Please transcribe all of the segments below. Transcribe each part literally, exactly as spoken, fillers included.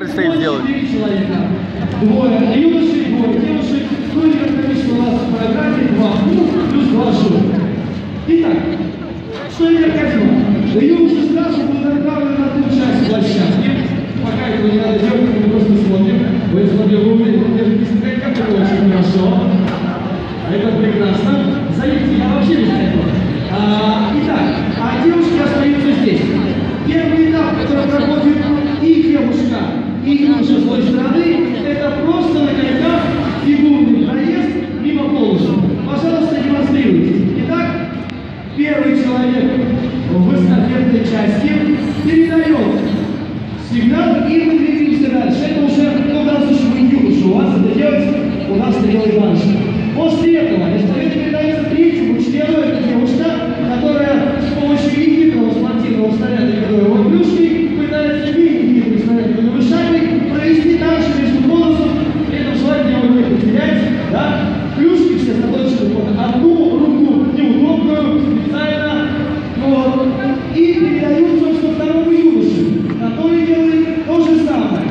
предстоит сделать? Двое юношей, двое девушек. Ну и, как конечно, у нас в программе два, ну, плюс два шоу. Итак, что я необходимо? Юноши сразу будут направлены на ту часть площадки. Пока этого не надо делать, мы просто смотрим. Вы смотрите, вы увидите, держитесь как это очень хорошо. Это прекрасно. Заметьте, я вообще без этого. А, итак, а девушки остаются здесь. Первый этап, который проходит и девушка, и юноша с той стороны, это просто на коньках фигурный проезд мимо полоса. Пожалуйста, демонстрируйте. Итак, первый человек в эстафетной части передает сигнал, и мы двигаемся дальше. Это уже, ну, в данном случае, вы юноша, у вас это делать, у нас это делает Банша. После этого эстафета передается третьему члену, это девушка, которая с помощью единого спортивного снаряда и его клюшки пытается видеть снаряд и шайбой провести также между полосом, при этом желательно его не потерять, да? Клюшки все заточены под одну руку неудобную, специально, вот, и передаются ко второму юноше, который делает то же самое.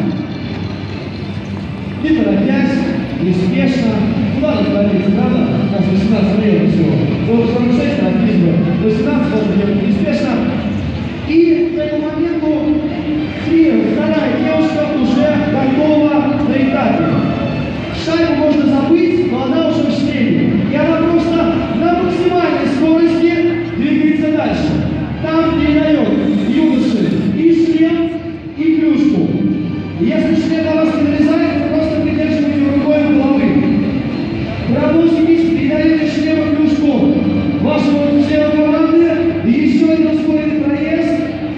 Не торопясь, неспешно. Куда вы торопитесь, правда? У нас восемнадцать времени всего. До сорок шесть написано, до семнадцати можно делать неспешно. И к этому моменту вторая девушка уже готова на этапе. Шайбу можно забыть, но она уже в шлеме. И она просто на максимальной скорости двигается дальше. Там передает юноше и шлем, и клюшку. Если шлем на вас не нарезает, вы просто придерживаете рукой головы. Проноситесь, передаете шлем и клюшку вашего члена команды, и еще один ускоренный проезд.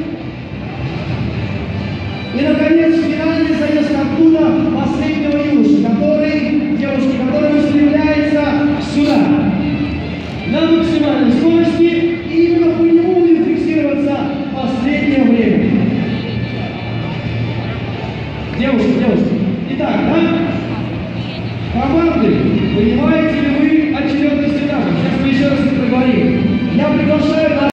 И, наконец, финальный заезд оттуда последнего юноши, который, девушки, который устремляется сюда. На максимальной скорости, и именно по нему будет фиксироваться последнее время. Девушки, девушки. Итак, да? Команды, понимаете ли вы очередность этапов? Сейчас мы еще раз это проговорим. Я приглашаю